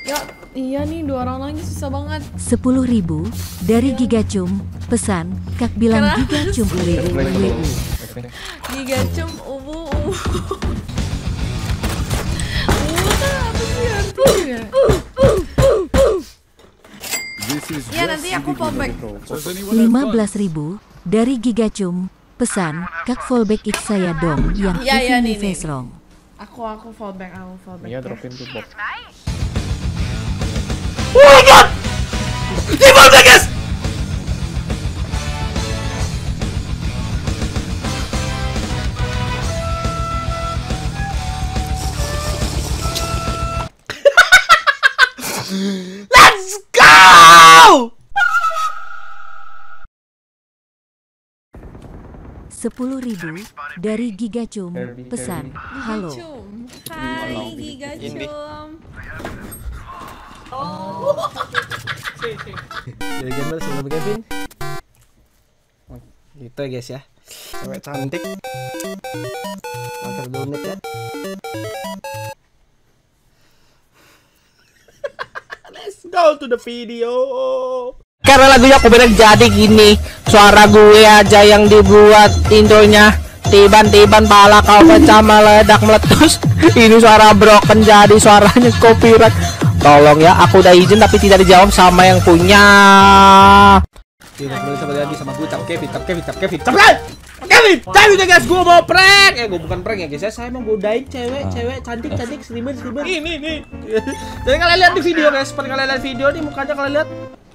Ya, iya nih 2 orang lagi susah banget. 10.000 dari Gigacum. Pesan, Kak bilang Keras. Gigacum UWU. Gigacum ubu. Kan apa sih artinya? Ya nanti aku fallback. 15.000 dari Gigacum. Pesan, Kak fallback ik saya dong yang Iya, ini nih. face wrong. Aku fallback, Iya, ya. dropin tuh box. Oh my god! Di mana guys? Let's go! 10.000 dari Gigacum. Pesan, halo. Gigacum. Hai Gigacum. Jadi gambar sebelum Kevin. Gitu ya guys ya. Cewek cantik. Antar donut ya. Let's go to the video. Karena lagunya aku bener jadi gini. Suara gue aja yang dibuat intronya. Tiban-tiban pala kau pecah meledak meletus. Ini suara broken jadi suaranya copyright. Tolong ya, aku udah izin tapi tidak dijawab sama yang punya. Tidak boleh sama lagi sama gue, Cap Kevin. Tapi udah guys, gue mau prank. Gue bukan prank ya guys ya, saya mau godain cewek cantik streamer. Ini. Jadi kalian lihat di video guys, seperti kalian lihat video nih mukanya kalian lihat.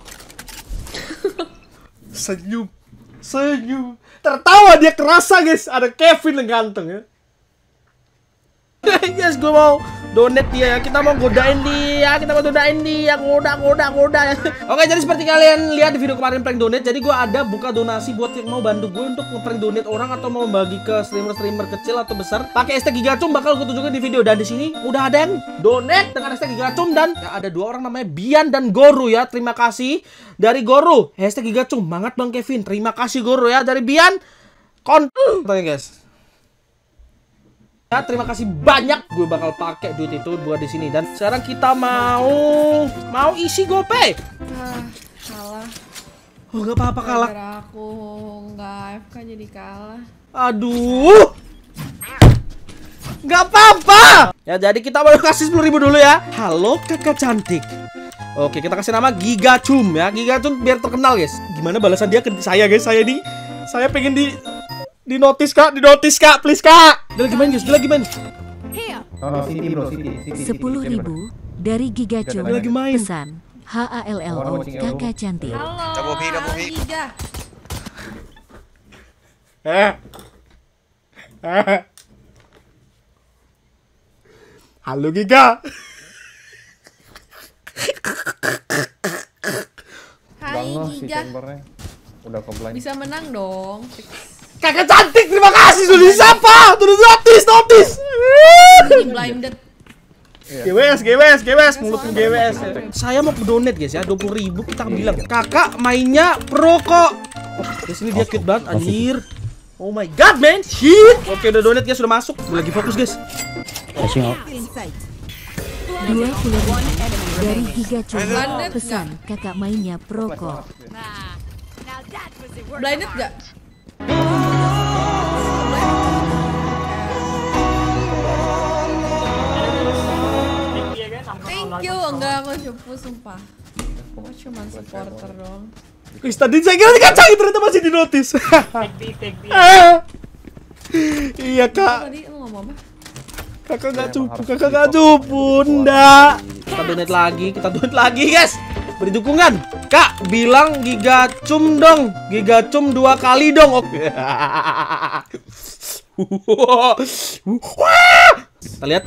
Senyum. Tertawa dia kerasa guys, ada Kevin yang ganteng ya. Yes, gue mau donate dia ya. Kita mau goda. Oke, jadi seperti kalian lihat di video kemarin prank donate. Jadi gue ada buka donasi buat yang mau bantu gue untuk prank donate orang atau mau bagi ke streamer kecil atau besar. Pakai hashtag Gigacum bakal gue tunjukin di video. Dan di sini udah ada yang donate dengan hashtag Gigacum dan ya, ada 2 orang namanya Bian dan Goru ya. Terima kasih dari Goru. Hashtag Gigacum. Banget Bang Kevin. Terima kasih Goru ya dari Bian. Guys. Ya, terima kasih banyak. Gue bakal pakai duit itu buat di sini. Dan sekarang kita mau isi GoPay. Kalah. Oh, nggak apa-apa kalah. Gara aku nggak AFK jadi kalah. Aduh. Nggak apa-apa. Ya, jadi kita mau kasih 10.000 dulu ya. Halo kakak cantik. Oke, kita kasih nama Gigacum ya. Gigacum biar terkenal guys. Gimana balasan dia ke saya guys? Saya pengen di notice kak, please kak. Dia lagi main guys, dia lagi main. City. 10.000 dari Gigacum. Dia lagi main. Pesan, HALLO kakak cantik. Halo. Giga. Halo Giga. Hai Si Giga. chambernya udah keblind. Bisa menang dong. Kakak cantik, terima kasih sudah disapa. Sudah notice. Ini blinded. GWS, mulut GWS. Saya mau ke donate guys ya, 20.000 kita bilang. Kakak mainnya pro kok. Oh, di sini dia cute banget anjir. Oh my god, man. Shit. Oke, udah donate guys, sudah masuk. Gue lagi fokus guys. 20.000 dari Gigacum. Pesan, kakak mainnya pro kok. Blinded gak? Thank you, enggak aku cupu sumpah. Aku cuma supporter doang. Wis tadi saya kira dikacangin ternyata masih di notice. Iya kak. Tadi lu ngomong apa? Kakak nggak cupu, ndak. Kita donate lagi guys. Beri dukungan. Kak, bilang Gigacum dong. Gigacum 2 kali dong. Oke. Kita lihat.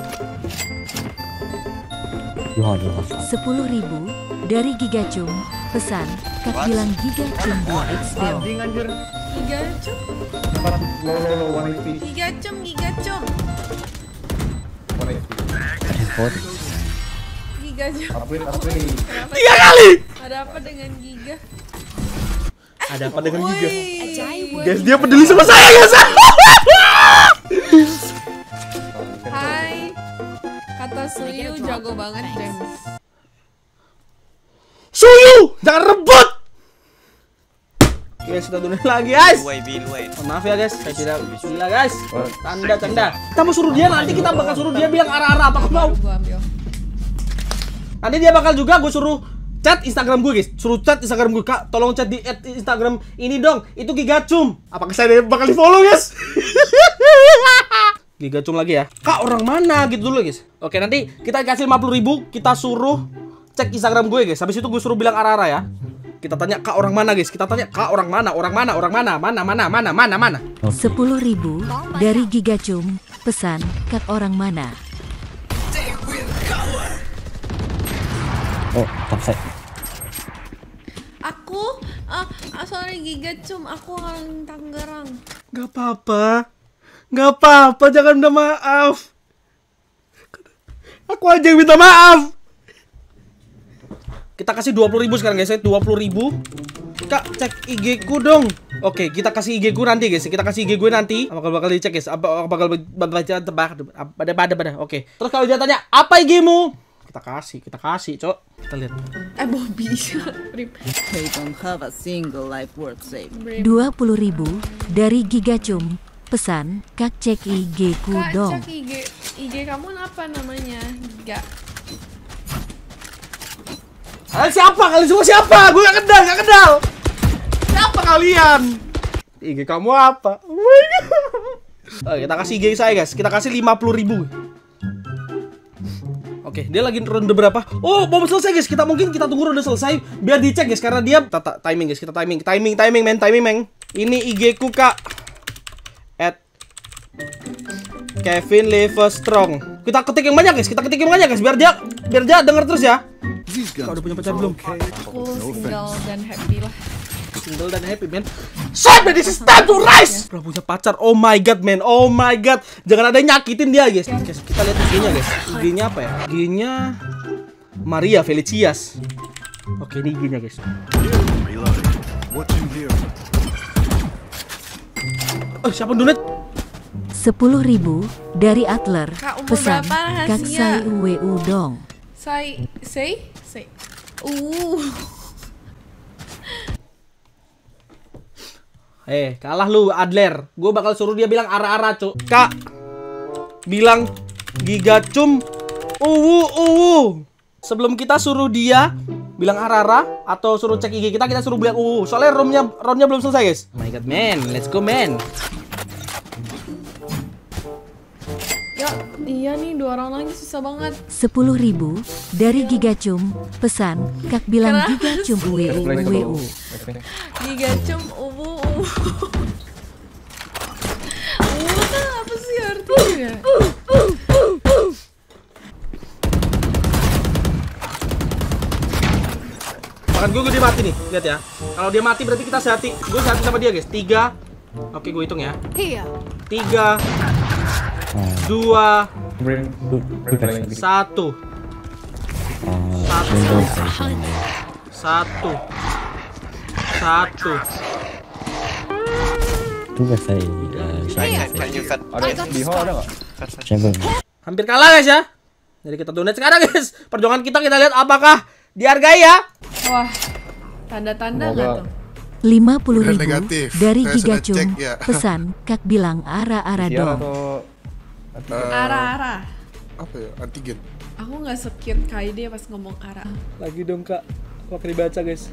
10.000 dari Gigacum. Pesan, Kak bilang Gigacum 2x dong. Anjir. Gigacum. Low 1 HP. Gigacum. 1 HP. Gigacum. Upgrade. 3 kali. Ada apa dengan Giga? Ada apa dengan Giga? Woi. Guys, dia peduli sama saya guys. Hai. Kata kata Suyu jago banget, James. Suyu, jangan rebut. Guys, kita donate lagi, guys. Mohon maaf ya, guys. Saya tidak gila, guys. Tanda. Kita mau suruh dia, nanti kita bakal suruh dia bilang arah-arah apa kau mau. Gua ambil. Nanti dia bakal juga gue suruh chat Instagram gue, guys. Suruh chat Instagram gue, Kak. Tolong chat di Instagram ini dong. Itu Gigacum. Apakah saya bakal di-follow, guys? Gigacum lagi ya. Kak, orang mana gitu dulu, guys. Oke, nanti kita kasih 50.000, kita suruh cek Instagram gue, guys. Habis itu gue suruh bilang arah-arah ya. Kita tanya Kak orang mana, guys. Kita tanya Kak orang mana, mana. 10.000 dari Gigacum. Pesan Kak orang mana? Oh, topside. Aku, sorry Gigacum, aku orang Tangerang. Gak apa-apa, jangan minta maaf. Aku aja yang minta maaf. Kita kasih 20.000 sekarang, guys. 20.000. Kak, cek IG ku dong. Oke, kita kasih IG ku nanti, guys. Kita kasih IG gue nanti. Bakal dicek, guys. Bakal baca tebak. Pada. Oke. Terus kalau dia tanya, "Apa IG-mu?" Kita kasih, Cok. Kita lihat. Bobby. They don't have a single life worth saving. 20.000 dari Gigacum. Pesan Kak cek IG ku Kak, dong. cek IG kamu apa namanya? Giga. Kalian siapa? Kalian semua siapa? Gue gak kenal. Siapa kalian? IG kamu apa? Oh my God. Oke, kita kasih IG saya, guys. Kita kasih 50.000. Oke, dia lagi ronde berapa? Oh, mau selesai, guys. Kita tunggu ronde selesai biar dicek, guys, karena dia timing, guys. Kita timing, men. Ini IG ku, Kak. @Kevin Livestrong. Kita ketik yang banyak, guys. Biar dia denger terus ya. Kau udah punya pacar belum? Aku single dan happy lah. Single dan happy, man. Shit, man, this is time to rise. Udah punya pacar. Oh my God, man. Oh my God. Jangan ada yang nyakitin dia, guys. Guys, kita lihat IG-nya, guys. IG-nya apa ya? IG-nya Maria Felicias. Oke, ini IG-nya, guys. Oh, siapa donate? 10.000 dari Adler. Kak, umur Pesan berapa rahasia? Kak Sai UWU dong. Say. Kalah lu, Adler. Gue bakal suruh dia bilang arah-arah, Cuk. Kak, bilang Gigacum uwu. Sebelum kita suruh dia bilang arah-arah atau suruh cek IG kita suruh bilang uwu. Soalnya roundnya belum selesai, guys. Oh my God, man. Let's go, man. Ya, iya nih 2 orang lagi susah banget. 10.000 dari Gigacum. Pesan Kak bilang Kenapa Gigacum UWU. Gigacum uwu. Uwu tuh apa sih artinya? Makan gue dia mati nih. Lihat ya. Kalau dia mati berarti kita sehati. Gue sehati sama dia, guys. 3. Oke, gue hitung ya. 3 2 1 1 1 Tugas saya. Ada di hall ada nggak? Hampir kalah, guys ya. Jadi kita donate sekarang, guys. Perjuangan kita lihat apakah dihargai ya. Wah, tanda-tanda nggak tuh? 50.000 dari Saya sudah Gigacum. cek, ya. Pesan Kak bilang arah-arah Iya dong. atau Arah-arah. Apa ya? Antigen. Aku nggak se-cute kayak dia pas ngomong arah. Lagi dong, Kak. Pakai dibaca, guys.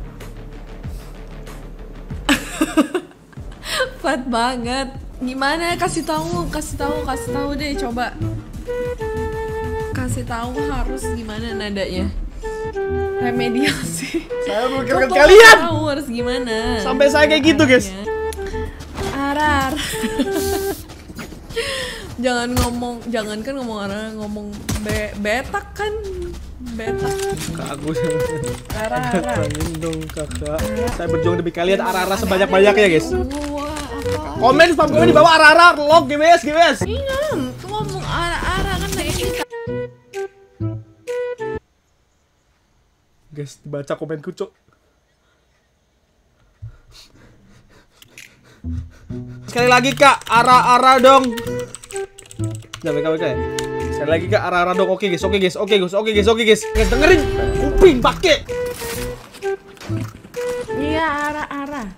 Fat banget. Gimana? Kasih tahu deh, coba. Kasih tahu harus gimana nadanya. Remediasi. Saya belum kira Kok kalian. tahu harus gimana? Sampai saya kayak gitu, guys. Arar. Jangankan ngomong arah, ngomong betak kan. Betak. Kak, aku Arah. Tangin dong, Kakak. Saya berjuang demi kalian arah-arah sebanyak-banyaknya, guys. Wah, apa? Komen di bawah arah-arah log GWS. Ingat, tuh ngomong arah-arah kan kayak kita. Guys, dibaca komenku, Cok. Sekali lagi, Kak, arah-arah dong. Jangan WK ya. Sekali lagi ke arah-arah dong. Oke guys. Guys dengerin kuping pakai. Iya, arah-arah.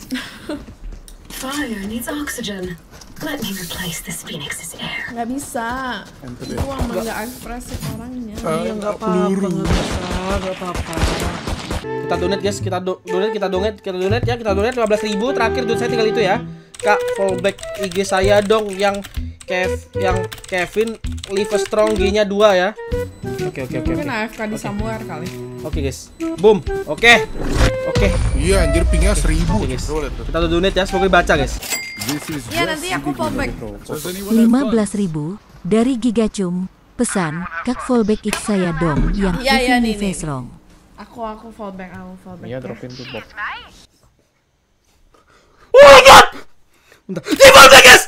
Fire needs oxygen. Let me replace this phoenix's air. Nggak bisa. Gua emang nggak ekspresif orangnya. Iya nggak apa-apa. Kita donate guys, kita donate ya, kita donate 15.000. Terakhir duit saya tinggal itu ya. Kak, fallback IG saya dong yang Kevin Live Strong G-nya 2 ya. Oke. Mungkin AFK di somewhere kali. Oke guys. Boom. Oke. Iya anjir pingnya 1000. Oke, guys. Kita donate ya, semoga baca guys. Iya, nanti aku fallback. 15.000 dari Gigacum. Pesan, Kak fallback X saya dong yang Iya, Kevin nih. Live Strong. Aku fallback. Iya, dropin tuh box. Oh my god! Bentar. Di fallback guys!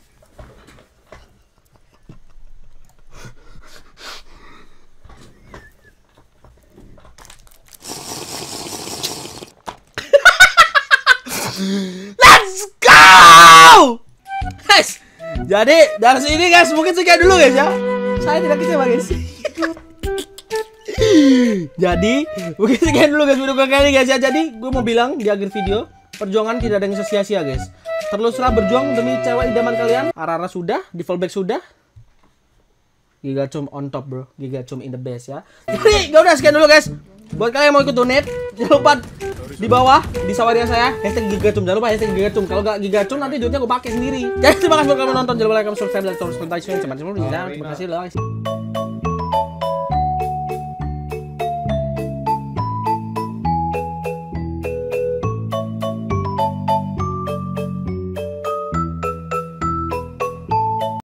Let's go! Guys, jadi dari sini guys, mungkin sekian dulu guys ya. Saya tidak kecewa guys. Jadi, mungkin sekian dulu guys video kali ini guys ya. Jadi, gue mau bilang di akhir video, perjuangan tidak ada yang sia-sia guys. Teruslah berjuang demi cewek idaman kalian. Arara sudah, di fallback sudah. Gigacum on top bro, Gigacum in the best ya. Jadi, udah sekian dulu guys. Buat kalian yang mau ikut donate, jangan lupa di bawah di sawaria saya #Gigacum. Jangan lupa #Gigacum. Kalau nggak Gigacum nanti duitnya gue pakai sendiri. Jadi terima kasih buat kalian nonton. Jangan lupa like, subscribe, dan terus komentar. Terima kasih.